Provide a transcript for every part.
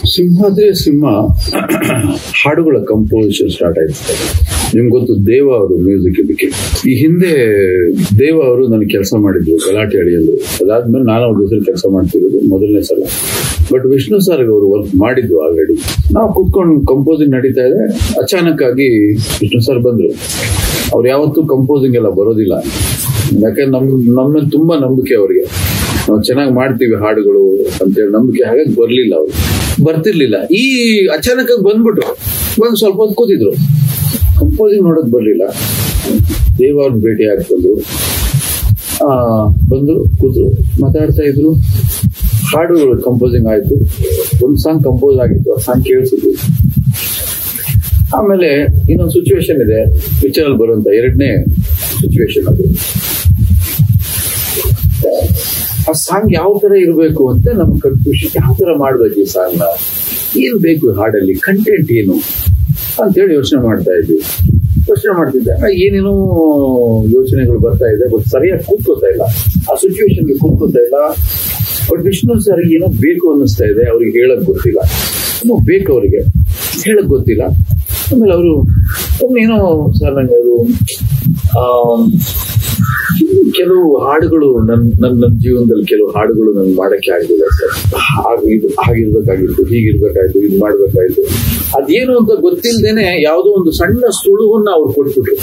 ಸಿಂಹಾದ್ರಿ ಸಿಂಹ ಹಾಡುಗಳ composition start ಆಯ್ತು. ನಿಮ್ಗೆ ಗೊತ್ತು, ದೇವ ಅವರು ಮ್ಯೂಸಿಕ್ ಇದಕ್ಕೆ. ಈ ಹಿಂದೆ ದೇವ ಅವರು ನನಗೆ ಕೆಲಸ ಮಾಡಿದ್ರು ಗಲಾಟೆ ಅಡಿಯಲ್ಲಿ. ಅದಾದ್ಮೇಲೆ ನಾನು ಅವ್ರ ಜೊತೆ ಕೆಲಸ ಮಾಡ್ತಿರೋದು ಮೊದಲನೇ ಸಲ. ಬಟ್ ವಿಷ್ಣು ಸರ್ ಅವರು ವರ್ಕ್ ಮಾಡಿದ್ರು ಆಲ್ರೆಡಿ. ನಾವು ಕೂತ್ಕೊಂಡು ಕಂಪೋಸಿಂಗ್ ನಡೀತಾ ಇದೆ. ಅಚಾನಕ್ ಆಗಿ ವಿಷ್ಣು ಸರ್ ಬಂದ್ರು. ಅವ್ರು ಯಾವತ್ತೂ ಕಂಪೋಸಿಂಗ್ ಎಲ್ಲ ಬರೋದಿಲ್ಲ, ಯಾಕಂದ್ರೆ ನಮ್ಮಲ್ಲಿ ತುಂಬಾ ನಂಬಿಕೆ ಅವ್ರಿಗೆ. ನಾವು ಚೆನ್ನಾಗಿ ಮಾಡ್ತೀವಿ ಹಾಡುಗಳು ಅಂತೇಳಿ ನಂಬಿಕೆ. ಹಾಗಾಗಿ ಬರ್ತಿರ್ಲಿಲ್ಲ. ಈ ಅಚಾನಕ್ ಆಗಿ ಬಂದ್ಬಿಟ್ರು. ಸ್ವಲ್ಪ ಹೊತ್ತು ಕೂತಿದ್ರು, ಕಂಪೋಸಿಂಗ್ ನೋಡಕ್ ಬರ್ಲಿಲ್ಲ. ದೇವ ಅವ್ರನ್ನ ಭೇಟಿ ಆಗ್ತಂದ್ರು. ಬಂದ್ರು, ಕೂತ್ರು, ಮಾತಾಡ್ತಾ ಇದ್ರು. ಹಾಡುಗಳು ಕಂಪೋಸಿಂಗ್ ಆಯ್ತು. ಒಂದು ಸಾಂಗ್ ಕಂಪೋಸ್ ಆಗಿತ್ತು, ಆ ಸಾಂಗ್ ಕೇಳಿಸಿದ್ರು. ಆಮೇಲೆ ಇನ್ನೊಂದು ಸಿಚುವೇಶನ್ ಇದೆ ಪಿಕ್ಚರ್ ಅಲ್ಲಿ ಬರುವಂತ ಎರಡನೇ ಸಿಚುವೇಶನ್. ಅದು ಆ ಸಾಂಗ್ ಯಾವ ತರ ಇರಬೇಕು ಅಂತ ನಮ್ ಕನ್ಫ್ಯೂಷನ್. ಯಾವ ತರ ಮಾಡ್ಬೇಕು ಈ ಸಾಂಗ್ ನ, ಏನ್ ಬೇಕು ಹಾಡಲ್ಲಿ, ಕಂಟೆಂಟ್ ಏನು ಅಂತೇಳಿ ಯೋಚನೆ ಮಾಡ್ತಿದ್ದೆ. ಏನೇನೋ ಯೋಚನೆಗಳು ಬರ್ತಾ ಇದೆ, ಬಟ್ ಸರಿಯಾಗಿ ಕೂತ್ಕೋತಾ ಇಲ್ಲ, ಆ ಸಿಚುವೇಶನ್ಗೆ ಕೂತ್ಕೋತಾ ಇಲ್ಲ. ಬಟ್ ವಿಷ್ಣು ಸರ್ ಏನೋ ಬೇಕು ಅನ್ನಿಸ್ತಾ ಇದೆ, ಅವ್ರಿಗೆ ಹೇಳಕ್ ಗೊತ್ತಿಲ್ಲ. ಏನೋ ಬೇಕು ಅವ್ರಿಗೆ ಹೇಳಕ್ ಗೊತ್ತಿಲ್ಲ. ಆಮೇಲೆ ಅವರು ಏನೋ ಸರ್ ನಂಗೆ ಅದು ಕೆಲವು ಹಾಡುಗಳು ನನ್ನ ಜೀವನದಲ್ಲಿ ಕೆಲವು ಹಾಡುಗಳು ನನ್ಗೆ ಮಾಡಕ್ಕೆ ಆಗಿಲ್ಲ ಸರ್. ಹಾಗಿರ್ಬೇಕಾಗಿತ್ತು, ಹೀಗಿರ್ಬೇಕಾಯ್ತು, ಇದು ಮಾಡ್ಬೇಕಾಯ್ತು. ಅದೇನು ಅಂತ ಗೊತ್ತಿಲ್ದೇನೆ ಯಾವುದೋ ಒಂದು ಸಣ್ಣ ಸುಳುವನ್ನ ಅವ್ರು ಕೊಟ್ಬಿಟ್ರು.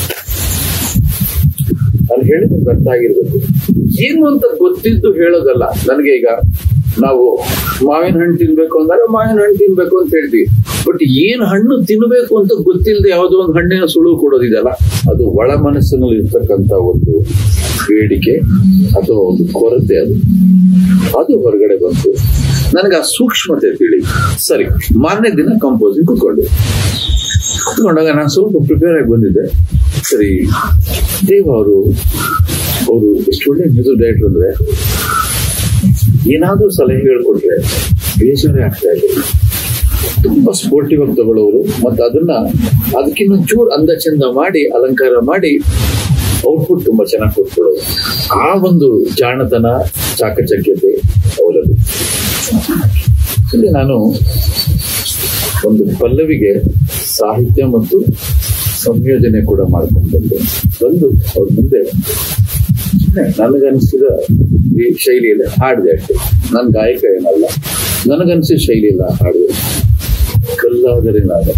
ನಾನು ಹೇಳಿದ್ರೆ ಅರ್ಥ ಆಗಿರ್ಬೇಕು. ಏನು ಅಂತ ಗೊತ್ತಿದ್ದು ಹೇಳೋದಲ್ಲ. ನನಗೆ ಈಗ ನಾವು ಮಾವಿನ ಹಣ್ಣು ತಿನ್ಬೇಕು ಅಂದಾಗ ಮಾವಿನ ಹಣ್ಣು ತಿನ್ಬೇಕು ಅಂತ ಹೇಳ್ತೀವಿ. ಬಟ್ ಏನ್ ಹಣ್ಣು ತಿನ್ಬೇಕು ಅಂತ ಗೊತ್ತಿಲ್ಲದೆ ಯಾವುದೋ ಒಂದು ಹಣ್ಣಿನ ಸುಳುವು ಕೊಡೋದಿದೆಯಲ್ಲ, ಅದು ಒಳ ಮನಸ್ಸಿನಲ್ಲಿ ಇರ್ತಕ್ಕಂಥ ಒಂದು ಬೇಡಿಕೆ ಅಥವಾ ಒಂದು ಕೊರತೆ. ಅದು ಹೊರಗಡೆ ಬಂತು. ನನಗೆ ಆ ಸೂಕ್ಷ್ಮತೆ ತಿಳಿ. ಸರಿ, ಮಾರನೇ ದಿನ ಕಂಪೋಸಿಂಗ್ ಕುತ್ಕೊಂಡಾಗ ನಾನು ಸ್ವಲ್ಪ ಪ್ರಿಪೇರ್ ಆಗಿ ಬಂದಿದ್ದೆ. ಸರಿ, ದೇವ್ ಅವರು ಎಷ್ಟು ಒಳ್ಳೆ ಮ್ಯೂಸಿಕ್ ಡೈರೆಕ್ಟರ್ ಅಂದ್ರೆ, ಏನಾದ್ರೂ ಸಲಹೆ ಹೇಳ್ಕೊಟ್ರೆ ಬೇಜಾರೇ ಆಗ್ತಾ ಇದೆ. ತುಂಬಾ ಸ್ಪೋರ್ಟಿವ್ ಆಗಿ ತಗೊಳ್ಳೋರು, ಮತ್ತೆ ಅದಕ್ಕಿಂತ ಚೂರು ಅಂದ ಚಂದ ಮಾಡಿ ಅಲಂಕಾರ ಮಾಡಿ ಔಟ್ಪುಟ್ ತುಂಬಾ ಚೆನ್ನಾಗಿ ಕೊಟ್ಕೊಳ್ಳೋದು. ಆ ಒಂದು ಜಾಣತನ, ಚಾಕಚಕ್ಯತೆ ಅವರದ್ದು. ಇಲ್ಲಿ ನಾನು ಒಂದು ಪಲ್ಲವಿಗೆ ಸಾಹಿತ್ಯ ಮತ್ತು ಸಂಯೋಜನೆ ಕೂಡ ಮಾಡ್ಕೊಂಡು ಬಂದು ಅವ್ರ ಮುಂದೆ ನನಗನ್ಸಿದ ಈ ಶೈಲಿಯಲ್ಲಿ ಹಾಡಿದೆ ಅಷ್ಟೇ. ನಾನು ಗಾಯಕ ಏನಲ್ಲ, ನನಗನ್ಸಿದ ಶೈಲಿಯಲ್ಲ ಹಾಡಿದೆ. ಕಲ್ಲಾದರೆ ನಾನು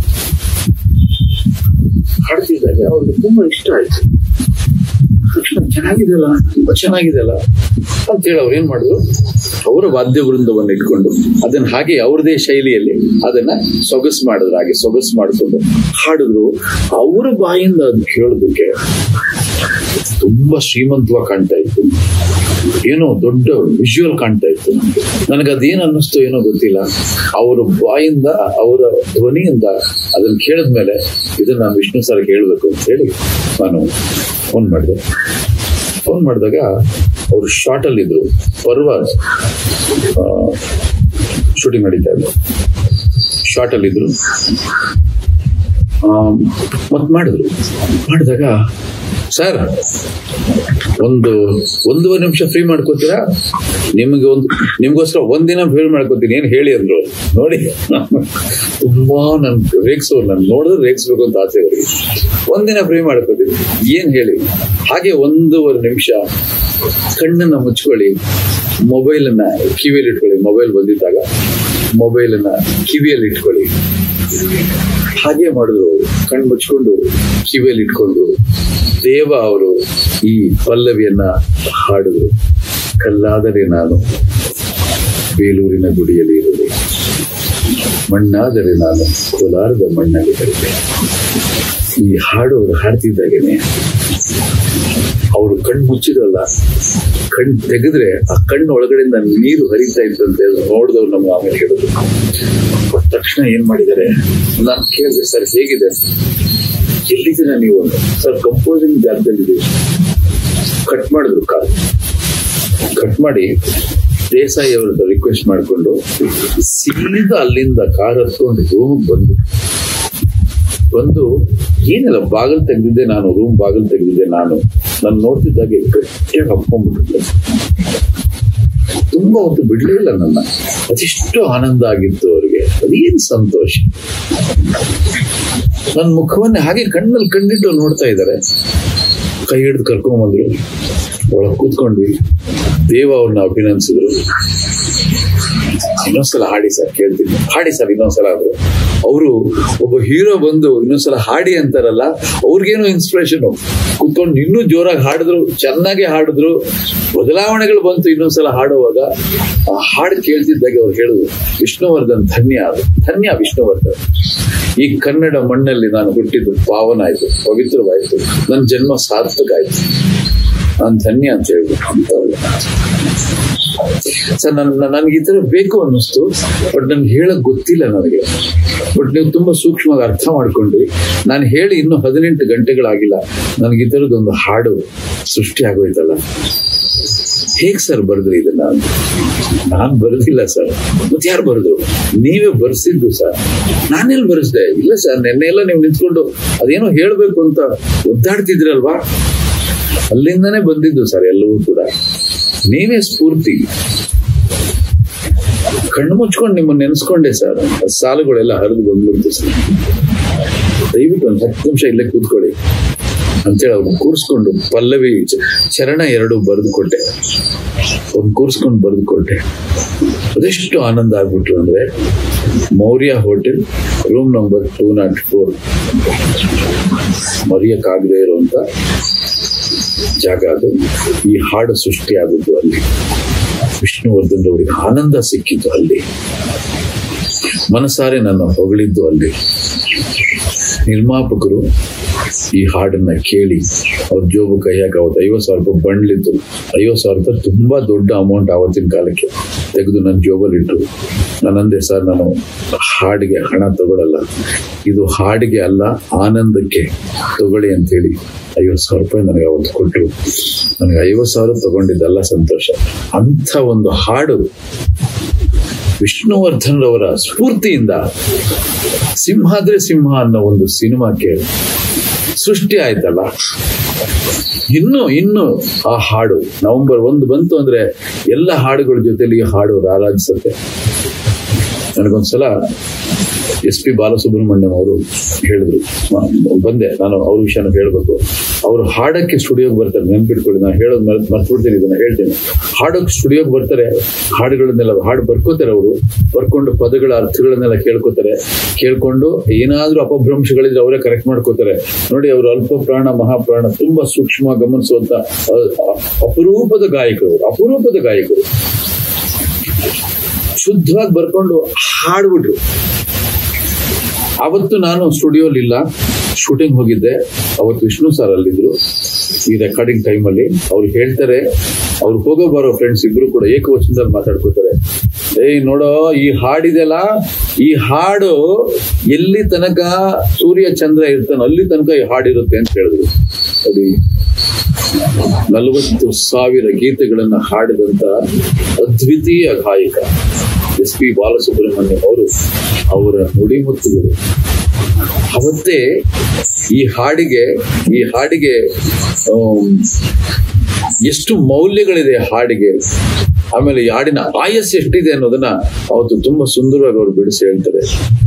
ಹಾಡ್ತಿದ್ದಾಗ ಅವ್ರಿಗೆ ತುಂಬಾ ಇಷ್ಟ ಆಯ್ತು. ಚೆನ್ನಾಗಿದೆಯಲ್ಲ, ತುಂಬಾ ಚೆನ್ನಾಗಿದೆಯಲ್ಲ ಅಂತೇಳಿ ಅವ್ರು ಏನ್ ಮಾಡಿದ್ರು, ಅವರ ವಾದ್ಯ ವೃಂದವನ್ನು ಇಟ್ಕೊಂಡು ಅದನ್ನ ಹಾಗೆ ಅವ್ರದೇ ಶೈಲಿಯಲ್ಲಿ ಅದನ್ನ ಸೊಗಸು ಮಾಡಿದ್ರು. ಹಾಗೆ ಸೊಗಸು ಮಾಡಿಕೊಂಡು ಹಾಡಿದ್ರು. ಅವರ ಬಾಯಿಂದ ಅದನ್ನ ಹೇಳೋದಕ್ಕೆ ತುಂಬಾ ಶ್ರೀಮಂತವಾಗಿ ಕಾಣ್ತಾ ಇತ್ತು. ಏನೋ ದೊಡ್ಡ ವಿಜುವಲ್ ಕಾಣ್ತಾ ಇತ್ತು. ನನಗದೇನು ಅನ್ನಿಸ್ತು ಏನೋ ಗೊತ್ತಿಲ್ಲ. ಅವರ ಬಾಯಿಂದ, ಅವರ ಧ್ವನಿಯಿಂದ ಅದನ್ನ ಕೇಳಿದ್ಮೇಲೆ ಇದನ್ನ ನಾನು ವಿಷ್ಣು ಸರ್ ಹೇಳ್ಬೇಕು ಅಂತ ಹೇಳಿ ನಾನು ಫೋನ್ ಮಾಡಿದಾಗ ಅವರು ಶಾರ್ಟ್ ಅಲ್ಲಿ ಇದ್ರು. ಪರ್ವ ಶೂಟಿಂಗ್ ನಡೀತಾ ಇದ್ರು, ಶಾರ್ಟ್ ಅಲ್ಲಿ ಇದ್ರು. ಮತ್ ಮಾಡಿದಾಗ ಸರ್ ಒಂದೂವರೆ ನಿಮಿಷ ಫ್ರೀ ಮಾಡ್ಕೋತೀರಾ, ನಿಮ್ಗೋಸ್ಕರ ಒಂದಿನ ಫ್ರೀ ಮಾಡ್ಕೋತೀನಿ, ಏನ್ ಹೇಳಿ ಅಂದ್ರು. ನೋಡಿ, ತುಂಬಾ ನನ್ ನೋಡಿದ್ರೆ ರೇಗಿಸ್ಬೇಕು ಅಂತ ಆಸೆ ಅವರಿಗೆ. ಒಂದಿನ ಫ್ರೀ ಮಾಡ್ಕೋತೀನಿ, ಏನ್ ಹೇಳಿ. ಹಾಗೆ 1.5 ನಿಮಿಷ ಕಣ್ಣನ್ನ ಮುಚ್ಕೊಳ್ಳಿ, ಮೊಬೈಲನ್ನ ಕಿವಿಯಲ್ಲಿ ಇಟ್ಕೊಳ್ಳಿ. ಮೊಬೈಲ್ ಬಂದಿದ್ದಾಗ ಮೊಬೈಲನ್ನ ಕಿವಿಯಲ್ಲಿ ಇಟ್ಕೊಳ್ಳಿ. ಹಾಗೆ ಮಾಡಿದ್ರು. ಕಣ್ಣು ಮುಚ್ಕೊಂಡು ಕಿವಿಯಲ್ಲಿ ಇಟ್ಕೊಂಡು ದೇವ ಅವರು ಈ ಪಲ್ಲವಿಯನ್ನ ಹಾಡಿದ್ರು. ಕಲ್ಲಾದರೆ ನಾನು ಬೇಲೂರಿನ ಗುಡಿಯಲ್ಲಿ ಇರುವೆ, ಮಣ್ಣಾದರೆ ನಾನು ಕೋಲಾರದ ಮಣ್ಣಲ್ಲಿ ಬರುವೆ. ಈ ಹಾಡು ಅವರು ಹಾಡ್ತಿದ್ದಾಗೇನೆ ಅವರು ಕಣ್ಣು ಮುಚ್ಚಿದ್ರಲ್ಲ, ಕಣ್ಣು ತೆಗೆದ್ರೆ ಆ ಕಣ್ಣು ಒಳಗಡೆಯಿಂದ ನೀರು ಹರಿತಾ ಇತ್ತಂತೆ. ನೋಡಿದವ್ರು ನಮ್ಗೆ ಆಮೇಲೆ ಹೇಳಿದ್ರು. ತಕ್ಷಣ ಏನ್ ಮಾಡಿದ್ದಾರೆ, ನಾನು ಕೇಳಿದೆ, ಸರ್ ಹೇಗಿದೆ, ಎಲ್ಲಿದ್ದೀರಾ ನೀವು? Sir composing ಜಾಗದಲ್ಲಿದೆ. ಕಟ್ ಮಾಡಿದ್ರು ಕಾಲ್. ಕಟ್ ಮಾಡಿ ದೇಸಾಯಿ ಅವ್ರದ್ದು ರಿಕ್ವೆಸ್ಟ್ ಮಾಡಿಕೊಂಡು ಸೀದಾ ಅಲ್ಲಿಂದ ಕಾರ್ ಹತ್ಕೊಂಡು ರೂಮ್ಗೆ ಬಂದು ಏನಿಲ್ಲ, ಬಾಗಿಲು ತೆಗೆದಿದ್ದೆ ನಾನು, ರೂಮ್ ಬಾಗಿಲು ತೆಗೆದಿದ್ದೆ ನಾನು ನೋಡ್ತಿದ್ದಾಗೆ ಗಟ್ಟಿಯಾಗಿ ಹಪ್ಕೊಂಡ್ಬಿಟ್ಟಿದ್ದೆ. ತುಂಬಾ ಹೊತ್ತು ಬಿಡ್ಲೇ ಇಲ್ಲ ನನ್ನ. ಅದೆಷ್ಟು ಆನಂದ ಆಗಿತ್ತು ಅವ್ರಿಗೆ, ಅದೇನ್ ಸಂತೋಷ. ನನ್ನ ಮುಖವನ್ನೇ ಹಾಗೆ ಕಣ್ಣಲ್ಲಿ ಕಣ್ಣಿಟ್ಟು ನೋಡ್ತಾ ಇದ್ದಾರೆ. ಕೈ ಹಿಡಿದು ಕರ್ಕೊಂಬಂದ್ರು, ಒಳಗೆ ಕೂತ್ಕೊಂಡ್ವಿ. ದೇವ ಅವ್ರನ್ನ ಅಭಿನಂದಿಸಿದ್ರು. ಇನ್ನೊಂದ್ಸಲ ಹಾಡಿ ಸರ್, ಕೇಳ್ತೀನಿ, ಹಾಡಿ ಸರ್ ಇನ್ನೊಂದ್ಸಲ ಅಂದ್ರು. ಅವರು ಒಬ್ಬ ಹೀರೋ ಬಂದು ಇನ್ನೊಂದ್ಸಲ ಹಾಡಿ ಅಂತಾರಲ್ಲ, ಅವ್ರಿಗೇನೋ ಇನ್ಸ್ಪಿರೇಷನ್, ಕೂತ್ಕೊಂಡು ಇನ್ನೂ ಜೋರಾಗಿ ಹಾಡಿದ್ರು, ಚೆನ್ನಾಗಿ ಹಾಡಿದ್ರು. ಬದಲಾವಣೆಗಳು ಬಂತು ಇನ್ನೊಂದ್ಸಲ ಹಾಡುವಾಗ. ಆ ಹಾಡು ಕೇಳ್ತಿದ್ದಾಗೆ ಅವ್ರು ಹೇಳಿದ್ರು, ವಿಷ್ಣುವರ್ಧನ್ ಧನ್ಯ ವಿಷ್ಣುವರ್ಧನ್, ಈ ಕನ್ನಡ ಮಣ್ಣಲ್ಲಿ ನಾನು ಹುಟ್ಟಿದ್ದು ಪಾವನ ಆಯ್ತು, ಪವಿತ್ರವಾಯ್ತು, ನನ್ನ ಜನ್ಮ ಸಾರ್ಥಕ ಆಯ್ತು, ನಾನು ಧನ್ಯ ಅಂತ ಹೇಳ್ಬಿಟ್ಟು. ಸರ್ ನನ್ಗೆ ಈ ತರ ಬೇಕು ಅನ್ನಿಸ್ತು, ಬಟ್ ನನ್ಗೆ ಹೇಳಕ್ ಗೊತ್ತಿಲ್ಲ ನನಗೆ. ಬಟ್ ನೀವು ತುಂಬಾ ಸೂಕ್ಷ್ಮವಾಗಿ ಅರ್ಥ ಮಾಡ್ಕೊಂಡ್ರಿ. ನಾನು ಹೇಳಿ ಇನ್ನೂ 18 ಗಂಟೆಗಳಾಗಿಲ್ಲ, ನನಗೆ ಈ ತರದೊಂದು ಹಾಡು ಸೃಷ್ಟಿ ಆಗೋಯ್ತಲ್ಲ. ಹೇಗ್ ಸರ್ ಬರೆದ್ರಿ ಇದನ್ನ? ನಾನ್ ಬರೆದಿಲ್ಲ ಸರ್. ಮತ್ತೆ ಯಾರು ಬರೆದ್ರು? ನೀವೇ ಬರ್ಸಿದ್ದು ಸರ್. ನಾನೆಲ್ಲಿ ಬರೆಸ್ದೆ? ಇಲ್ಲ ಸರ್, ನೆನ್ನೆ ಎಲ್ಲ ನೀವು ನಿಂತ್ಕೊಂಡು ಅದೇನೋ ಹೇಳ್ಬೇಕು ಅಂತ ಒದ್ದಾಡ್ತಿದ್ರಲ್ವಾ, ಅಲ್ಲಿಂದಾನೇ ಬಂದಿದ್ದು ಸರ್ ಎಲ್ಲವೂ ಕೂಡ. ನೀವೇ ಸ್ಫೂರ್ತಿ. ಕಣ್ಣು ಮುಚ್ಕೊಂಡು ನಿಮ್ಮನ್ನ ನೆನೆಸ್ಕೊಂಡೆ ಸರ್, ಸಾಲುಗಳೆಲ್ಲ ಹರಿದು ಬಂದ್ಬಿಡ್ತು ಸರ್. ದಯವಿಟ್ಟು ಒಂದು 10 ನಿಮಿಷ ಇಲ್ಲೇ ಕೂತ್ಕೊಳ್ಳಿ ಅಂತೇಳಿ ಅವ್ರನ್ನ ಕೂರಿಸ್ಕೊಂಡು ಪಲ್ಲವಿ ಚರಣ 2 ಬರೆದು ಕೊಟ್ಟೆ. ಅವ್ರನ್ನ ಕೂರಿಸ್ಕೊಂಡು ಬರೆದು ಕೊಟ್ಟೆ. ಅದೆಷ್ಟು ಆನಂದ ಆಗ್ಬಿಟ್ರು ಅಂದ್ರೆ, ಮೌರ್ಯ ಹೋಟೆಲ್, ರೂಮ್ ನಂಬರ್ 204, ಮರೆಯಕ್ಕಾಗದೇ ಇರುವಂತ ಜಾಗ ಅದು. ಈ ಹಾಡು ಸೃಷ್ಟಿ ಆದದ್ದು ಅಲ್ಲಿ. ವಿಷ್ಣುವರ್ಧನ್ ಅವರಿಗೆ ಆನಂದ ಸಿಕ್ಕಿದ್ದು ಅಲ್ಲಿ. ಮನಸಾರೆ ನನ್ನ ಹೊಗಳಿದ್ದು ಅಲ್ಲಿ. ನಿರ್ಮಾಪಕರು ಈ ಹಾಡನ್ನ ಕೇಳಿ ಅವ್ರ ಜೋಬು ಕೈಯಾಗ ಅವತ್ತು 50,000 ರೂಪಾಯಿ ಬಂಡ್ಲಿದ್ದು. 50,000 ರೂಪಾಯಿ ತುಂಬಾ ದೊಡ್ಡ ಅಮೌಂಟ್ ಆವತ್ತಿನ ಕಾಲಕ್ಕೆ. ತೆಗೆದು ನನ್ನ ಜೋಬಲ್ಲಿ ಇಟ್ಟು ನಾನಂದೆ, ಸರ್ ನಾನು ಹಾಡಿಗೆ ಹಣ ತಗೊಳ್ಳಲ್ಲ, ಇದು ಹಾಡಿಗೆ ಅಲ್ಲ ಆನಂದಕ್ಕೆ ತಗೊಳ್ಳಿ ಅಂತೇಳಿ 50,000 ರೂಪಾಯಿ ನನಗೆ ಅವತ್ತು ಕೊಟ್ಟರು. ನನಗೆ 50,000 ತಗೊಂಡಿದ್ದಲ್ಲ ಸಂತೋಷ. ಅಂಥ ಒಂದು ಹಾಡು ವಿಷ್ಣುವರ್ಧನ್ ರವರ ಸ್ಫೂರ್ತಿಯಿಂದ ಸಿಂಹಾದ್ರೆ ಸಿಂಹ ಅನ್ನೋ ಒಂದು ಸಿನಿಮಾಕ್ಕೆ ಸೃಷ್ಟಿ ಆಯ್ತಲ್ಲ. ಇನ್ನು ಆ ಹಾಡು ನವೆಂಬರ್ 1 ಬಂತು ಅಂದ್ರೆ ಎಲ್ಲ ಹಾಡುಗಳ ಜೊತೆಲಿ ಈ ಹಾಡು ರಾರಾಜಿಸುತ್ತೆ. ನನಗೊಂದ್ಸಲ SP ಬಾಲಸುಬ್ರಹ್ಮಣ್ಯಂ ಅವರು ಹೇಳಿದ್ರು, ಬಂದೆ ನಾನು ಅವ್ರ ವಿಷಯನ ಹೇಳ್ಬೇಕು. ಅವರು ಹಾಡಕ್ಕೆ ಸ್ಟುಡಿಯೋಗೆ ಬರ್ತಾರೆ, ನೆನ್ಪಿಟ್ಕೊಳ್ಳಿ, ನಾನು ಹೇಳೋದು ಮರ್ತ್ಬಿಡ್ತೀನಿ, ಇದನ್ನ ಹೇಳ್ತೀನಿ. ಹಾಡಕ್ಕೆ ಸ್ಟುಡಿಯೋಗೆ ಬರ್ತಾರೆ, ಹಾಡುಗಳನ್ನೆಲ್ಲ ಹಾಡು ಬರ್ಕೋತಾರೆ. ಅವರು ಬರ್ಕೊಂಡು ಪದಗಳ ಅರ್ಥಗಳನ್ನೆಲ್ಲ ಕೇಳ್ಕೊಂಡು ಏನಾದ್ರೂ ಅಪಭ್ರಂಶಗಳಿದ್ರೆ ಅವರೇ ಕರೆಕ್ಟ್ ಮಾಡ್ಕೋತಾರೆ. ನೋಡಿ, ಅವರು ಅಲ್ಪ ಪ್ರಾಣ ಮಹಾಪ್ರಾಣ ತುಂಬಾ ಸೂಕ್ಷ್ಮ ಗಮನಿಸುವಂತ ಅಪರೂಪದ ಗಾಯಕರು. ಶುದ್ಧವಾಗಿ ಬರ್ಕೊಂಡು ಹಾಡ್ಬಿಟ್ರು. ಅವತ್ತು ನಾನು ಸ್ಟುಡಿಯೋಲಿ ಇಲ್ಲ, ಶೂಟಿಂಗ್ ಹೋಗಿದ್ದೆ. ಅವತ್ತು ವಿಷ್ಣು ಸರ್ ಅಲ್ಲಿದ್ರು ಈ ರೆಕಾರ್ಡಿಂಗ್ ಟೈಮಲ್ಲಿ. ಅವ್ರು ಹೇಳ್ತಾರೆ, ಅವ್ರು ಹೋಗೋ ಬರೋ ಫ್ರೆಂಡ್ಸ್ ಇಬ್ರು ಕೂಡ ಏಕವಚನದಲ್ಲಿ ಮಾತಾಡ್ಕೋತಾರೆ, ನೋಡೋ ಈ ಹಾಡಿದೆಲ್ಲ, ಈ ಹಾಡು ಎಲ್ಲಿ ತನಕ ಸೂರ್ಯ ಚಂದ್ರ ಇರ್ತಾನೋ ಅಲ್ಲಿ ತನಕ ಈ ಹಾಡಿರುತ್ತೆ ಅಂತ ಹೇಳಿದ್ರು. ನೋಡಿ, 40,000 ಗೀತೆಗಳನ್ನ ಹಾಡಿದಂತ ಅದ್ವಿತೀಯ ಗಾಯಕ SP ಬಾಲಸುಬ್ರಹ್ಮಣ್ಯಂ ಅವರು, ಅವರ ನುಡಿಮುತ್ತುಗಳು. ಅವತ್ತೇ ಈ ಹಾಡಿಗೆ ಎಷ್ಟು ಮೌಲ್ಯಗಳಿದೆ ಹಾಡಿಗೆ, ಆಮೇಲೆ ಈ ಹಾಡಿನ ಆಯಸ್ಸು ಎಷ್ಟಿದೆ ಅನ್ನೋದನ್ನ ಅವತ್ತು ತುಂಬಾ ಸುಂದರವಾಗಿ ಅವರು ಬಿಡಿಸಿ ಹೇಳ್ತಾರೆ.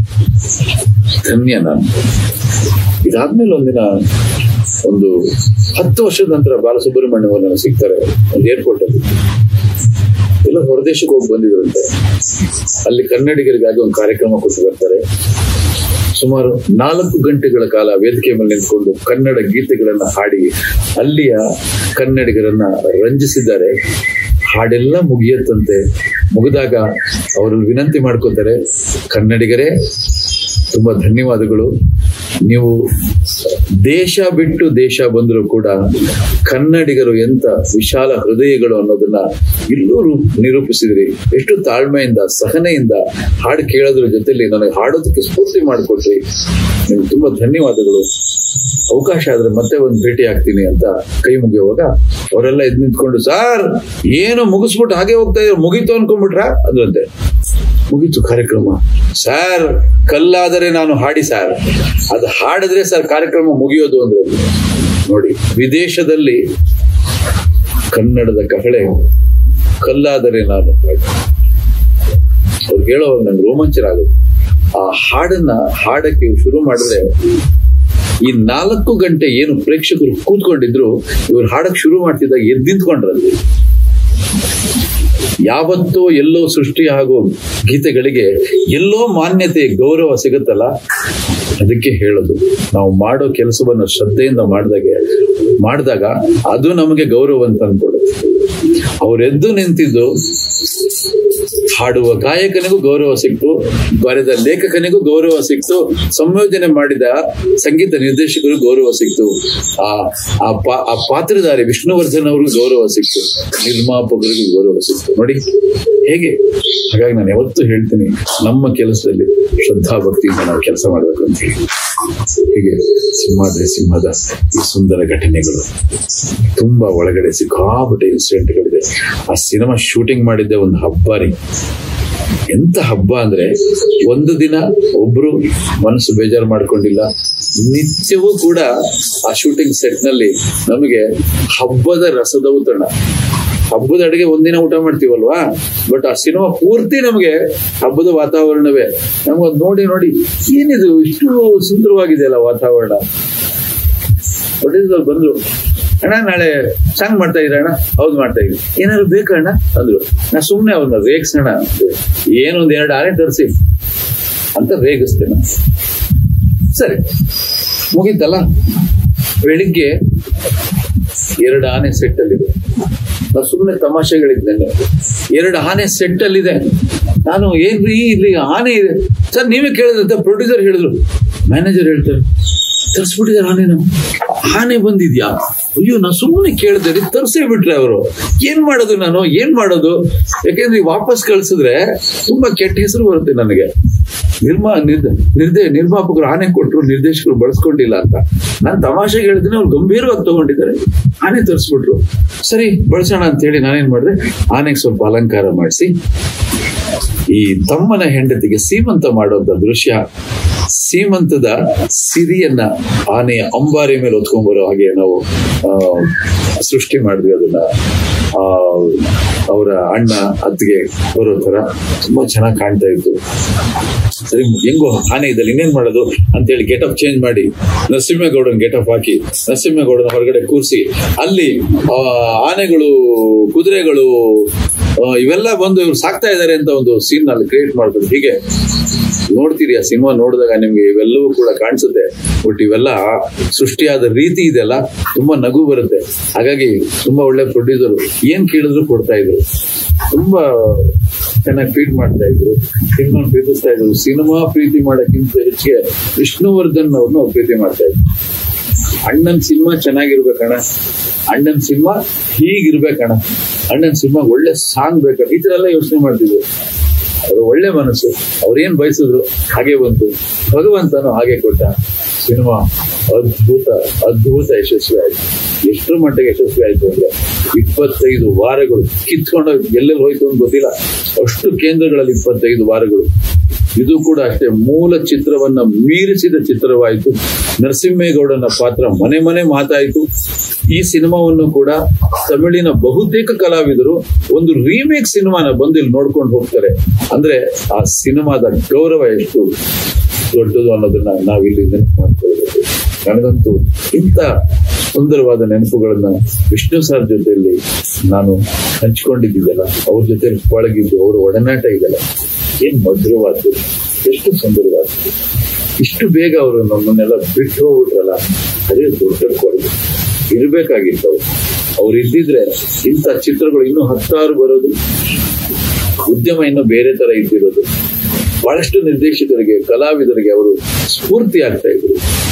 ಧನ್ಯ ನಾನು. ಇದಾದ್ಮೇಲೆ ಒಂದಿನ ಒಂದು 10 ವರ್ಷದ ನಂತರ ಬಾಲಸುಬ್ರಹ್ಮಣ್ಯಂ ಅವರು ನನಗೆ ಸಿಗ್ತಾರೆ ಒಂದು ಏರ್ಪೋರ್ಟ್ ಅಲ್ಲಿ. ಎಲ್ಲ ಹೊರದೇಶಕ್ಕೆ ಹೋಗಿ ಬಂದಿದ್ರಂತೆ. ಅಲ್ಲಿ ಕನ್ನಡಿಗರಿಗಾಗಿ ಒಂದು ಕಾರ್ಯಕ್ರಮ ಕೊಟ್ಟು ಬರ್ತಾರೆ. ಸುಮಾರು 4 ಗಂಟೆಗಳ ಕಾಲ ವೇದಿಕೆ ಮೇಲೆ ನಿಂತ್ಕೊಂಡು ಕನ್ನಡ ಗೀತೆಗಳನ್ನ ಹಾಡಿ ಅಲ್ಲಿಯ ಕನ್ನಡಿಗರನ್ನ ರಂಜಿಸಿದ್ದಾರೆ. ಹಾಡೆಲ್ಲ ಮುಗಿಯತ್ತಂತೆ. ಮುಗಿದಾಗ ಅವರಲ್ಲಿ ವಿನಂತಿ ಮಾಡ್ಕೋತಾರೆ, ಕನ್ನಡಿಗರೇ ತುಂಬಾ ಧನ್ಯವಾದಗಳು. ನೀವು ದೇಶ ಬಿಟ್ಟು ದೇಶ ಬಂದರೂ ಕೂಡ ಕನ್ನಡಿಗರು ಎಂತ ವಿಶಾಲ ಹೃದಯಗಳು ಅನ್ನೋದನ್ನ ಇಲ್ಲೂ ನಿರೂಪಿಸಿದ್ರಿ. ಎಷ್ಟು ತಾಳ್ಮೆಯಿಂದ ಸಹನೆಯಿಂದ ಹಾಡು ಕೇಳೋದ್ರ ಜೊತೆಲಿ ನನಗೆ ಹಾಡೋದಕ್ಕೆ ಸ್ಫೂರ್ತಿ ಮಾಡಿಕೊಟ್ರಿ. ನಿಮ್ಗೆ ತುಂಬಾ ಧನ್ಯವಾದಗಳು. ಅವಕಾಶ ಆದ್ರೆ ಮತ್ತೆ ಒಂದು ಭೇಟಿ ಆಗ್ತೀನಿ ಅಂತ ಕೈ ಮುಗಿಯುವಾಗ ಅವರೆಲ್ಲ ಎದ್ದು ನಿಂತ್ಕೊಂಡು, ಸಾರ್ ಏನು ಮುಗಿಸ್ಬಿಟ್ಟು ಹಾಗೆ ಹೋಗ್ತಾ ಇದ್ರು, ಮುಗೀತು ಅನ್ಕೊಂಡ್ಬಿಟ್ರ ಅಂದ್ರಂತೆ. ಮುಗೀತು ಕಾರ್ಯಕ್ರಮ. ಸರ್ ಕಲ್ಲಾದರೆ ನಾನು ಹಾಡಿ ಸರ್, ಅದು ಹಾಡಿದ್ರೆ ಸರ್ ಕಾರ್ಯಕ್ರಮ ಮುಗಿಯೋದು ಅಂದ್ರೆ. ನೋಡಿ, ವಿದೇಶದಲ್ಲಿ ಕನ್ನಡದ ಕಹಳೆ ಕಲ್ಲಾದರೆ ನಾನು ಹಾಡಿ. ಅವ್ರು ಹೇಳೋವಾಗ ನಂಗೆ ರೋಮಾಂಚನ ಆಗುತ್ತೆ. ಆ ಹಾಡಕ್ಕೆ ಶುರು ಮಾಡಿದ್ರೆ ಈ 4 ಗಂಟೆ ಏನು ಪ್ರೇಕ್ಷಕರು ಕೂತ್ಕೊಂಡಿದ್ರು, ಇವ್ರು ಹಾಡಕ್ ಶುರು ಮಾಡ್ತಿದ್ದಾಗ ಎದ್ದು ನಿಂತ್ಕೊಂಡ್ರಲ್ಲಿ. ಯಾವತ್ತೋ ಎಲ್ಲೋ ಸೃಷ್ಟಿ ಆಗೋ ಗೀತೆಗಳಿಗೆ ಎಲ್ಲೋ ಮಾನ್ಯತೆ, ಗೌರವ ಸಿಗುತ್ತಲ್ಲ, ಅದಕ್ಕೆ ಹೇಳೋದು ನಾವು ಮಾಡೋ ಕೆಲಸವನ್ನ ಶ್ರದ್ಧೆಯಿಂದ ಮಾಡಿದಾಗ ಅದು ನಮಗೆ ಗೌರವ ಅಂತ ಅನ್ಕೊಡುತ್ತೆ. ಅವರೆದ್ದು ನಿಂತಿದ್ದು ಹಾಡುವ ಗಾಯಕನಿಗೂ ಗೌರವ ಸಿಕ್ತು, ಬರೆದ ಲೇಖಕನಿಗೂ ಗೌರವ ಸಿಕ್ತು, ಸಂಯೋಜನೆ ಮಾಡಿದ ಸಂಗೀತ ನಿರ್ದೇಶಕರು ಗೌರವ ಸಿಕ್ತು, ಆ ಪಾತ್ರಧಾರಿ ವಿಷ್ಣುವರ್ಧನ್ ಅವ್ರಿಗೂ ಗೌರವ ಸಿಕ್ತು, ನಿರ್ಮಾಪಕರಿಗೂ ಗೌರವ ಸಿಕ್ತು. ನೋಡಿ ಹೇಗೆ. ಹಾಗಾಗಿ ನಾನು ಯಾವತ್ತೂ ಹೇಳ್ತೀನಿ, ನಮ್ಮ ಕೆಲಸದಲ್ಲಿ ಶ್ರದ್ಧಾಭಕ್ತಿಯಿಂದ ನಾವು ಕೆಲಸ ಮಾಡ್ಬೇಕು ಅಂತ ಹೇಳಿ. ಹೀಗೆ ಸಿಂಹದ ಈ ಸುಂದರ ಘಟನೆಗಳು ತುಂಬಾ ಒಳಗಡೆ ಸಿಕ್ಕಾಪಟ್ಟೆ ಇನ್ಸಿಡೆಂಟ್ಗಳಿದೆ. ಆ ಸಿನಿಮಾ ಶೂಟಿಂಗ್ ಮಾಡಿದ್ದೆ ಒಂದು ಹಬ್ಬ ರೀ. ಎಂತ ಹಬ್ಬ ಅಂದ್ರೆ, ಒಂದು ದಿನ ಒಬ್ರು ಮನಸ್ಸು ಬೇಜಾರು ಮಾಡ್ಕೊಂಡಿಲ್ಲ. ನಿತ್ಯವೂ ಕೂಡ ಆ ಶೂಟಿಂಗ್ ಸೆಟ್ ನಲ್ಲಿ ನಮಗೆ ಹಬ್ಬದ ರಸದ ಊತಣ. ಹಬ್ಬದ ಅಡುಗೆ ಒಂದಿನ ಊಟ ಮಾಡ್ತೀವಲ್ವಾ, ಬಟ್ ಆ ಸಿನಿಮಾ ಪೂರ್ತಿ ನಮಗೆ ಹಬ್ಬದ ವಾತಾವರಣವೇ. ನಮ್ಗೊಂದು ನೋಡಿ ಏನಿದು ಇಷ್ಟು ಸುಂದರವಾಗಿದೆ ಅಲ್ಲ ವಾತಾವರಣ. ಪ್ರೊಡ್ಯೂಸರ್ ಬಂದ್ರು, ಅಣ್ಣ ನಾಳೆ ಸಾಂಗ್ ಮಾಡ್ತಾ ಇದ್ರ ಅಣ್ಣ? ಹೌದು ಮಾಡ್ತಾ ಇದ್ವಿ. ಏನಾದ್ರು ಬೇಕಣ್ಣ ಅಂದ್ರು. ನಾ ಸುಮ್ನೆ ಅವ್ರನ್ನ ರೇಗಿಸೋಣ, ಏನೊಂದ್ 2 ಆನೆ ತರಿಸಿ ಅಂತ ರೇಗಿಸ್ತೇನೆ. ಸರಿ ಮುಗೀತಲ್ಲ. ಬೆಳಿಗ್ಗೆ 2 ಆನೆ ಸೆಟ್ ಅಲ್ಲಿದೆ. ನಾ ಸುಮ್ಮನೆ ತಮಾಷೆಗಳಿದ್ದೇನೆ. 2 ಆನೆ ಸೆಟ್ ಅಲ್ಲಿದೆ. ನಾನು ಏನ್ರಿ ಇಲ್ಲಿ ಆನೆ ಇದೆ ಸರ್ ನೀವೇ ಕೇಳಿದ್ರಂತ ಪ್ರೊಡ್ಯೂಸರ್ ಹೇಳಿದ್ರು. ಮ್ಯಾನೇಜರ್ ಹೇಳ್ತಾರೆ, ತರಿಸ್ಬಿಟ್ಟಿದ್ದಾರೆ ಆನೆನ. ಆನೆ ಬಂದಿದ್ಯಾ? ಅಯ್ಯೋ ನಾ ಸುಮ್ಮನೆ ಕೇಳಿದೆ, ತರಿಸೇ ಬಿಟ್ರೆ ಅವರು. ಏನ್ ಮಾಡೋದು? ಯಾಕೆಂದ್ರೆ ವಾಪಸ್ ಕಳ್ಸಿದ್ರೆ ತುಂಬಾ ಕೆಟ್ಟ ಹೆಸರು ಬರುತ್ತೆ ನನಗೆ. ನಿರ್ಮಾಪಕರು ಆನೆ ಕೊಟ್ಟರು, ನಿರ್ದೇಶಕರು ಬಳಸ್ಕೊಂಡಿಲ್ಲ ಅಂತ. ನಾನು ತಮಾಷೆಗೆ ಹೇಳಿದ್ರೆ ಅವ್ರು ಗಂಭೀರವಾಗಿ ತಗೊಂಡಿದ್ದಾರೆ. ಆನೆ ತರಿಸ್ಬಿಟ್ರು. ಸರಿ ಬಳಸೋಣ ಅಂತ ಹೇಳಿ ನಾನೇನ್ ಮಾಡಿದೆ, ಆನೆಗೆ ಸ್ವಲ್ಪ ಅಲಂಕಾರ ಮಾಡಿಸಿ ಈ ತಮ್ಮನ ಹೆಂಡತಿಗೆ ಸೀಮಂತ ಮಾಡುವಂತ ದೃಶ್ಯ, ಸೀಮಂತದ ಸಿರಿಯನ್ನ ಆನೆಯ ಅಂಬಾರಿ ಮೇಲೆ ಹೊತ್ಕೊಂಡ್ಬರೋ ಹಾಗೆ ನಾವು ಸೃಷ್ಟಿ ಮಾಡಿದ್ವಿ. ಅದನ್ನ ಅವರ ಅಣ್ಣ ಅತ್ತಿಗೆ ಬರೋ ತರ ತುಂಬಾ ಚೆನ್ನಾಗಿ ಕಾಣ್ತಾ ಇತ್ತು. ಸರಿ ಹೆಂಗೋ ಆನೆ ಇದ್ದಲ್ಲಿ ಇನ್ನೇನ್ ಮಾಡೋದು ಅಂತೇಳಿ ಗೆಟಪ್ ಚೇಂಜ್ ಮಾಡಿ ನರಸಿಂಹೇಗೌಡನ ಗೆಟಪ್ ಹಾಕಿ ನರಸಿಂಹೇಗೌಡನ ಹೊರಗಡೆ ಕೂರಿಸಿ ಅಲ್ಲಿ ಆನೆಗಳು, ಕುದುರೆಗಳು ಇವೆಲ್ಲ ಬಂದು ಇವ್ರು ಸಾಕ್ತಾ ಇದ್ದಾರೆ ಅಂತ ಒಂದು ಸೀನ್ ಅಲ್ಲಿ ಕ್ರಿಯೇಟ್ ಮಾಡ್ತಾರೆ. ಹೀಗೆ ನೋಡ್ತೀರಿ, ಆ ಸಿನಿಮಾ ನೋಡಿದಾಗ ನಿಮ್ಗೆ ಇವೆಲ್ಲವೂ ಕೂಡ ಕಾಣಿಸುತ್ತೆ. ಬಟ್ ಇವೆಲ್ಲ ಸೃಷ್ಟಿಯಾದ ರೀತಿ ಇದೆಲ್ಲ ತುಂಬಾ ನಗು ಬರುತ್ತೆ. ಹಾಗಾಗಿ ತುಂಬಾ ಒಳ್ಳೆ ಪ್ರೊಡ್ಯೂಸರ್, ಏನ್ ಕೇಳಿದ್ರು ಕೊಡ್ತಾ ಇದ್ರು. ತುಂಬಾ ಚೆನ್ನಾಗಿ ಫೀಡ್ ಮಾಡ್ತಾ ಇದ್ರು, ಸಿನಿಮಾ ಪ್ರೀತಿಸ್ತಾ ಇದ್ರು. ಸಿನಿಮಾ ಪ್ರೀತಿ ಮಾಡೋಕ್ಕಿಂತ ಹೆಚ್ಚಿಗೆ ವಿಷ್ಣುವರ್ಧನ್ ಅವ್ರನ್ನ ಪ್ರೀತಿ ಮಾಡ್ತಾ ಇದ್ರು. ಅಣ್ಣನ್ ಸಿನಿಮಾ ಚೆನ್ನಾಗಿರ್ಬೇಕಣ್ಣ, ಅಣ್ಣನ್ ಸಿನಿಮಾ ಹೀಗಿರ್ಬೇಕಣ್ಣ, ಅಣ್ಣನ್ ಸಿನಿಮಾ ಒಳ್ಳೆ ಸಾಂಗ್ ಬೇಕಣ್ಣ, ಈ ತರ ಎಲ್ಲ ಯೋಚನೆ ಮಾಡ್ತಿದ್ರು. ಅವರು ಒಳ್ಳೆ ಮನಸ್ಸು, ಅವ್ರೇನ್ ಬಯಸಿದ್ರು ಹಾಗೆ ಬಂತು. ಭಗವಂತನು ಹಾಗೆ ಕೊಟ್ಟ. ಸಿನಿಮಾ ಅದ್ಭುತ ಯಶಸ್ವಿ ಆಯ್ತು. ಎಷ್ಟರ ಮಟ್ಟಿಗೆ ಯಶಸ್ವಿ ಆಯ್ತು ಅಂದ್ರೆ 25 ವಾರಗಳು ಕಿತ್ಕೊಂಡು ಎಲ್ಲೆಲ್ಲಿ ಹೋಯ್ತು ಅಂತ ಗೊತ್ತಿಲ್ಲ. ಅಷ್ಟು ಕೇಂದ್ರಗಳಲ್ಲಿ 25 ವಾರಗಳು. ಇದು ಕೂಡ ಅಷ್ಟೇ ಮೂಲ ಚಿತ್ರವನ್ನ ಮೀರಿಸಿದ ಚಿತ್ರವಾಯಿತು. ನರಸಿಂಹೇಗೌಡನ ಪಾತ್ರ ಮನೆ ಮನೆ ಮಾತಾಯಿತು. ಈ ಸಿನಿಮಾವನ್ನು ಕೂಡ ತಮಿಳಿನ ಬಹುತೇಕ ಕಲಾವಿದರು ಒಂದು ರೀಮೇಕ್ ಸಿನಿಮಾನ ಬಂದು ಇಲ್ಲಿ ನೋಡ್ಕೊಂಡು ಹೋಗ್ತಾರೆ. ಅಂದ್ರೆ ಆ ಸಿನಿಮಾದ ಗೌರವ ಎಷ್ಟು ದೊಡ್ಡದು ಅನ್ನೋದನ್ನ ನಾವಿಲ್ಲಿ ನೆನಪು ಮಾಡ್ಕೊಳ್ಬೇಕು. ನನಗಂತೂ ಇಂಥ ಸುಂದರವಾದ ನೆನಪುಗಳನ್ನ ವಿಷ್ಣು ಸರ್ ಜೊತೆಯಲ್ಲಿ ನಾನು ಹಂಚಿಕೊಂಡಿದ್ದಲ್ಲ, ಅವ್ರ ಜೊತೆ ಪಳಗಿದ್ದು, ಅವ್ರ ಒಡನಾಟ ಇದೆಲ್ಲ ಏನ್ ಮಧುರವಾದ್ದು, ಎಷ್ಟು ಸುಂದರವಾದ್ದು. ಇಷ್ಟು ಬೇಗ ಅವರು ನಮ್ಮನ್ನೆಲ್ಲ ಬಿಟ್ಟು ಹೋಗ್ಬಿಟ್ರಲ್ಲ, ಅದೇ ದೊಡ್ಡ ಕೊರತೆ. ಇರ್ಬೇಕಾಗಿತ್ತು ಅವ್ರು ಇದ್ದಿದ್ರೆ ಇಂಥ ಚಿತ್ರಗಳು ಇನ್ನೂ 10 ಬರೋದು, ಉದ್ಯಮ ಇನ್ನೂ ಬೇರೆ ತರ ಇದ್ದಿರೋದು. ಬಹಳಷ್ಟು ನಿರ್ದೇಶಕರಿಗೆ, ಕಲಾವಿದರಿಗೆ ಅವರು ಸ್ಫೂರ್ತಿ ಆಗ್ತಾ ಇದ್ರು.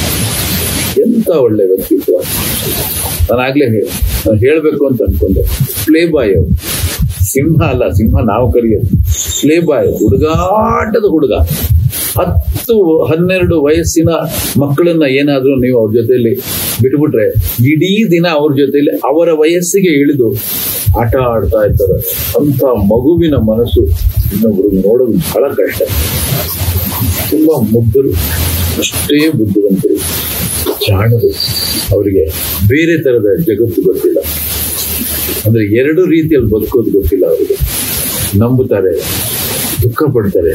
ಎಂತ ಒಳ್ಳೆ ವ್ಯಕ್ತಿತ್ವ. ನಾನು ಹೇಳ್ಬೇಕು ಅಂತ ಅನ್ಕೊಂಡೆ. ಪ್ಲೇ ಬಾಯ್ ಅವರು, ಸಿಂಹ ಅಲ್ಲ, ಸಿಂಹ ನಾವು ಕರೆಯೋದು ಪ್ಲೇ ಬಾಯ್. ಹುಡುಗಾಟದ ಹುಡುಗ. 10-12 ವಯಸ್ಸಿನ ಮಕ್ಕಳನ್ನ ಏನಾದ್ರೂ ನೀವು ಅವ್ರ ಜೊತೆಯಲ್ಲಿ ಬಿಟ್ಬಿಟ್ರೆ ಇಡೀ ದಿನ ಅವ್ರ ಜೊತೆಯಲ್ಲಿ ಅವರ ವಯಸ್ಸಿಗೆ ಇಳಿದು ಆಟ ಆಡ್ತಾ ಇರ್ತಾರೆ. ಅಂತ ಮಗುವಿನ ಮನಸ್ಸು ಇನ್ನೊಬ್ರು ನೋಡೋದು ಬಹಳ ಕಷ್ಟ. ತುಂಬಾ ಮುಗ್ಧರು, ಅಷ್ಟೇ ಬುದ್ಧಿವಂತರು, ಜಾಣರು. ಅವರಿಗೆ ಬೇರೆ ತರದ ಜಗತ್ತು ಗೊತ್ತಿಲ್ಲ. ಅಂದ್ರೆ 2 ರೀತಿಯಲ್ಲಿ ಬದುಕೋದು ಗೊತ್ತಿಲ್ಲ ಅವರಿಗೆ. ನಂಬುತ್ತಾರೆ, ದುಃಖ ಪಡ್ತಾರೆ,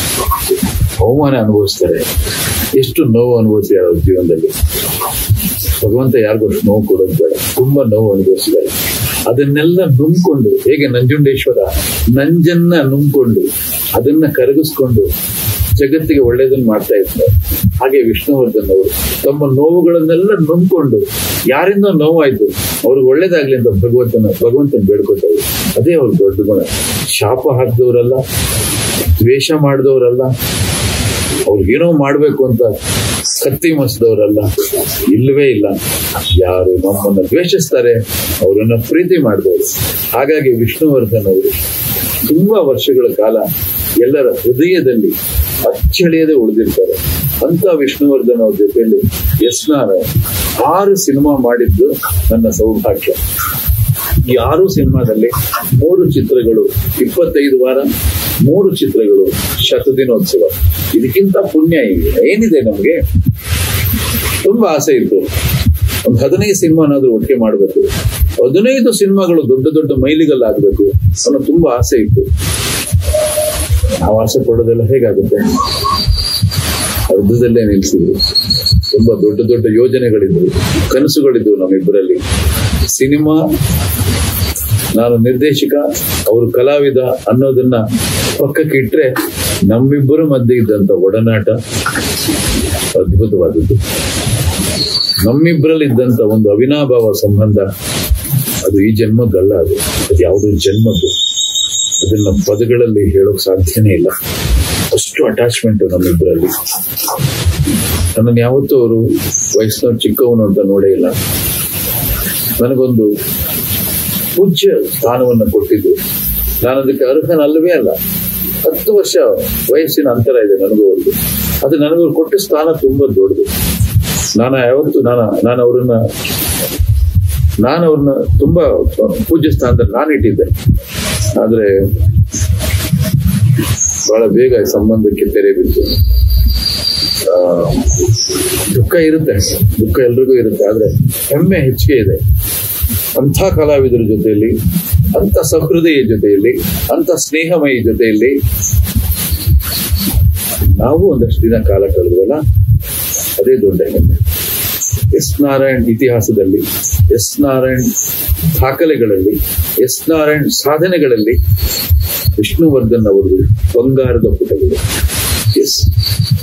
ಅವಮಾನ ಅನುಭವಿಸ್ತಾರೆ, ಎಷ್ಟು ನೋವು ಅನುಭವಿಸಿದ್ದಾರೆ ಅವ್ರ ಜೀವನದಲ್ಲಿ. ಭಗವಂತ ಯಾರಿಗೂ ಅಷ್ಟು ನೋವು ಕೊಡೋದು ಬೇಡ, ತುಂಬಾ ನೋವು ಅನುಭವಿಸಿದ್ದಾರೆ. ಅದನ್ನೆಲ್ಲ ನುಂಗ್ಕೊಂಡು, ಹೇಗೆ ನಂಜುಂಡೇಶ್ವರ ನಂಜನ್ನ ನುಂಗ್ಕೊಂಡು ಅದನ್ನ ಕರಗಿಸ್ಕೊಂಡು ಜಗತ್ತಿಗೆ ಒಳ್ಳೇದನ್ನ ಮಾಡ್ತಾ ಇದ್ದಾರೆ, ಹಾಗೆ ವಿಷ್ಣುವರ್ಧನ್ ಅವರು ತಮ್ಮ ನೋವುಗಳನ್ನೆಲ್ಲ ನುಂಗ್ಕೊಂಡು, ಯಾರಿಂದ ನೋವಾಯ್ತು ಅವ್ರಿಗೆ ಒಳ್ಳೇದಾಗ್ಲಿ ಅಂತ ಭಗವಂತನ ಬೇಡ್ಕೊತಾರೆ. ಅದೇ ಅವ್ರ ದೊಡ್ಡ ಗುಣ. ಶಾಪ ಹಾಕಿದವರಲ್ಲ, ದ್ವೇಷ ಮಾಡಿದವರಲ್ಲ, ಅವ್ರಿಗೇನೋ ಮಾಡ್ಬೇಕು ಅಂತ ಕತ್ತಿ ಮಸ್ದವರಲ್ಲ, ಇಲ್ಲವೇ ಇಲ್ಲ. ಯಾರು ನಮ್ಮನ್ನ ದ್ವೇಷಿಸ್ತಾರೆ ಅವರನ್ನ ಪ್ರೀತಿ ಮಾಡಿದವರು. ಹಾಗಾಗಿ ವಿಷ್ಣುವರ್ಧನ್ ಅವರು ತುಂಬಾ ವರ್ಷಗಳ ಕಾಲ ಎಲ್ಲರ ಹೃದಯದಲ್ಲಿ ಅಚ್ಚಳಿಯದೆ ಉಳಿದಿರ್ತಾರೆ. ಅಂತ ವಿಷ್ಣುವರ್ಧನ್ ಅವ್ರ ಜೊತೆಯಲ್ಲಿ ಎಸ್ ನಾರಾಯಣ್ 6 ಸಿನಿಮಾ ಮಾಡಿದ್ದು ನನ್ನ ಸೌಭಾಗ್ಯ. ಈ 6 ಸಿನಿಮಾದಲ್ಲಿ 3 ಚಿತ್ರಗಳು 25 ವಾರ, 3 ಚಿತ್ರಗಳು ಶತದಿನೋತ್ಸವ. ಇದಕ್ಕಿಂತ ಪುಣ್ಯ ಏನಿದೆ ನಮ್ಗೆ? ತುಂಬಾ ಆಸೆ ಇತ್ತು, ಒಂದು 15 ಸಿನಿಮಾನಾದ್ರೂ ಒಟ್ಟಿಗೆ ಮಾಡ್ಬೇಕು, 15 ಸಿನಿಮಾಗಳು ದೊಡ್ಡ ದೊಡ್ಡ ಮೈಲಿಗಲ್ಲಾಗಬೇಕು ಅನ್ನೋ ತುಂಬಾ ಆಸೆ ಇತ್ತು. ನಾವು ಆಸೆ ಪಡೋದೆಲ್ಲ ಹೇಗಾಗುತ್ತೆ? ಅರ್ಧದಲ್ಲೇ ನಿಲ್ಸಿದ್ರು. ತುಂಬಾ ದೊಡ್ಡ ದೊಡ್ಡ ಯೋಜನೆಗಳಿದ್ವು, ಕನಸುಗಳಿದ್ವು ನಮ್ಮಿಬ್ಬರಲ್ಲಿ. ಸಿನಿಮಾ, ನಾನು ನಿರ್ದೇಶಕ, ಅವರು ಕಲಾವಿದ ಅನ್ನೋದನ್ನ ಪಕ್ಕಕ್ಕೆ ಇಟ್ರೆ ನಮ್ಮಿಬ್ಬರ ಮಧ್ಯೆ ಇದ್ದಂತ ಒಡನಾಟ ಅದ್ಭುತವಾದದ್ದು. ನಮ್ಮಿಬ್ಬರಲ್ಲಿ ಇದ್ದಂತ ಒಂದು ಅವಿನಾಭಾವ ಸಂಬಂಧ, ಅದು ಈ ಜನ್ಮದ್ದಲ್ಲ, ಅದು ಯಾವುದೋ ಜನ್ಮದ್ದು. ಅದನ್ನ ಪದಗಳಲ್ಲಿ ಹೇಳೋಕ್ ಸಾಧ್ಯನೇ ಇಲ್ಲ, ಅಷ್ಟು ಅಟ್ಯಾಚ್ಮೆಂಟ್ ನಮ್ಮಿಬ್ಬರಲ್ಲಿ. ನನ್ನನ್ನು ಯಾವತ್ತೂ ಅವರು ವಯಸ್ಸಿನ ಚಿಕ್ಕವನು ಅಂತ ನೋಡೇ ಇಲ್ಲ. ನನಗೊಂದು ಪೂಜ್ಯ ಸ್ಥಾನವನ್ನು ಕೊಟ್ಟಿದ್ದು, ನಾನು ಅದಕ್ಕೆ ಅರ್ಹನಲ್ಲವೇ ಅಲ್ಲ. 10 ವರ್ಷ ವಯಸ್ಸಿನ ಅಂತರ ಇದೆ ನನಗೂ ಅವ್ರಿಗೆ. ಅದು ನನಗವ್ರು ಕೊಟ್ಟ ಸ್ಥಾನ ತುಂಬಾ ದೊಡ್ಡದು. ನಾನು ಅವ್ರನ್ನ ತುಂಬಾ ಪೂಜ್ಯ ಸ್ಥಾನದಲ್ಲಿ ನಾನು ಇಟ್ಟಿದ್ದೆ. ಆದ್ರೆ ಬಹಳ ಬೇಗ ಸಂಬಂಧಕ್ಕೆ ತೆರೆ ಬಿತ್ತು. ದುಃಖ ಇರುತ್ತೆ, ದುಃಖ ಎಲ್ರಿಗೂ ಇರುತ್ತೆ, ಆದ್ರೆ ಹೆಮ್ಮೆ ಹೆಚ್ಚಿಗೆ ಇದೆ. ಅಂಥ ಕಲಾವಿದರ ಜೊತೆಯಲ್ಲಿ, ಅಂಥ ಸಹೃದಯ ಜೊತೆಯಲ್ಲಿ, ಅಂಥ ಸ್ನೇಹಮಯಿ ಜೊತೆಯಲ್ಲಿ ನಾವು ಒಂದಷ್ಟು ದಿನ ಕಾಲ ಕಳೆದ್ವಲ್ಲ, ಅದೇ ದೊಡ್ಡ ಹೆಮ್ಮೆ. ಎಸ್ ನಾರಾಯಣ್ ಇತಿಹಾಸದಲ್ಲಿ, ಎಸ್ ನಾರಾಯಣ್ ದಾಖಲೆಗಳಲ್ಲಿ, ಎಸ್ ನಾರಾಯಣ್ ಸಾಧನೆಗಳಲ್ಲಿ ವಿಷ್ಣುವರ್ಧನ್ ಅವರು ಬಂಗಾರದ ಪುಟಗಳು. ಎಸ್